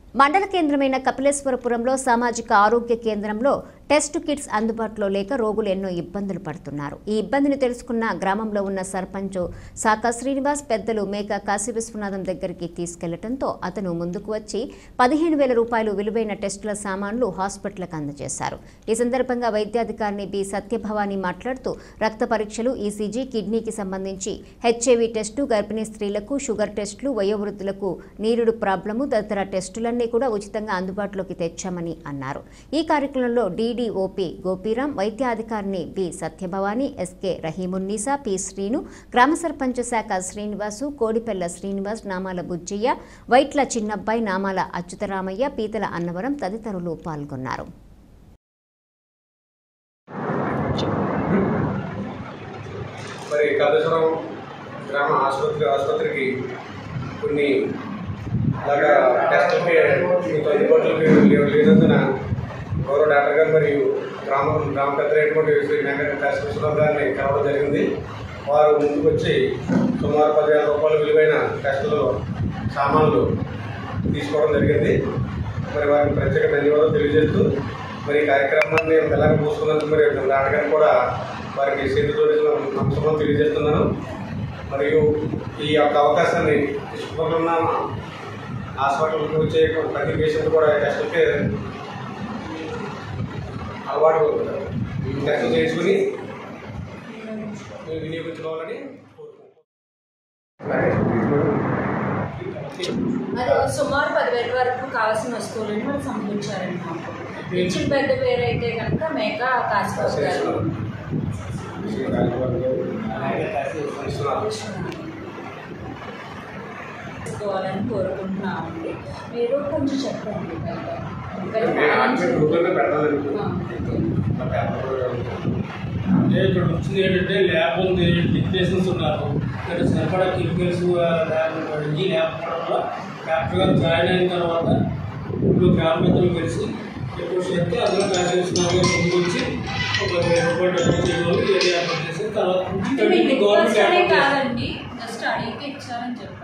మండల కేంద్రమైన కపిలేశ్వరపురంలో సామాజిక ఆరోగ్య కేంద్రంలో టెస్ట్ కిట్స్ అందుబాటులో లేక రోగులు ఎన్నో ఇబ్బందులు పడుతున్నారు. ఈ ఇబ్బందిని తెలుసుకున్న గ్రామంలో ఉన్న సర్పంచ్ సాకా శ్రీనివాస్ పెద్దలు మేక కాశీ విశ్వనాథం దగ్గరికి తీసుకెళ్లడంతో అతను ముందుకు వచ్చి 15,000 రూపాయలు విలువైన టెస్టుల సామాన్లు హాస్పిటల్కు అందజేశారు. ఈ సందర్భంగా వైద్యాధికారిని బి సత్యభవాని మాట్లాడుతూ రక్త పరీక్షలు, ఈసీజీ, కిడ్నీకి సంబంధించి హెచ్ఐవి టెస్టు, గర్భిణీ స్త్రీలకు షుగర్ టెస్టులు, వయోవృద్ధులకు నీరుడు ప్రాబ్లము తదితర టెస్టులన్నీ కూడా ఉచితంగా అందుబాటులోకి తెచ్చామని అన్నారు. ఈ కార్యక్రమంలో డిడిఓపి గోపీరాం, వైద్యాధికారిని B Satyabhavani, SK Rahimunnisa, P Srinu, గ్రామ సర్పంచ్ శాఖ శ్రీనివాసు, కోడిపెల్ల శ్రీనివాస్, నామాల బుజ్జయ్య, వైట్ల చిన్నబ్బాయి, నామాల అచ్యుతరామయ్య, పీతల అన్నవరం తదితరులు పాల్గొన్నారు. గ్రామ ఆసుపత్రికి కొన్ని అలాగా టెస్టులకి అందుబాటులోకి లేనందున గౌరవ డాక్టర్ గారు మరియు గ్రామ పెద్దలైనటువంటి శ్రీ మేక కాశీ విశ్వనాథ్ గారిని కలవడం జరిగింది. వారు ముందుకు వచ్చి సుమారు 10,000 రూపాయల విలువైన టెస్టులు సామాన్లు తీసుకోవడం జరిగింది. మరి వారికి ప్రత్యేక ధన్యవాదాలు తెలియజేస్తూ మరి ఈ కార్యక్రమాన్ని ఎలాగ పూసుకున్నందుకు మరి నాన్నగారు కూడా వారికి చేతితో నమస్కారం తెలియజేస్తున్నాను. మరియు ఈ యొక్క అవకాశాన్ని తీసుకున్న హాస్పిటల్కి వచ్చే ప్రతి పేషెంట్ కూడా టెస్టులకి అలవాటు టెస్టులు చేసుకుని వినియోగించుకోవాలని సుమారు 10,000 వరకు కావాల్సిన వస్తువులను మనం సమకూర్చారండి. మాకు ఇచ్చిన పెద్ద పేరు అయితే కనుక మేక కాశీరావు గారు తీసుకోవాలని కోరుకుంటున్నామండి. మీరు కొంచెం చెప్పండి. ఇక్కడ వచ్చింది ఏంటంటే ల్యాబ్ ఉంది, టెక్నీషియన్స్ ఉన్నారు, ఇక్కడ సరిపడా కెమికల్స్ ఈ ల్యాబ్ వల్ల డాక్టర్ గారు జాయిన్ అయిన తర్వాత ఇప్పుడు గ్రామ పెద్దలు కలిసి ఎక్కువ చేస్తే అందులో కాసేస్తున్నారు ముందు వచ్చి ఒక 10,000 రూపాయలు డబ్బులు చేయడం ఏది ఏర్పాటు చేసి తర్వాత గవర్నమెంట్ కాదండి, జస్ట్ అడిగితే ఇచ్చారని చెప్పి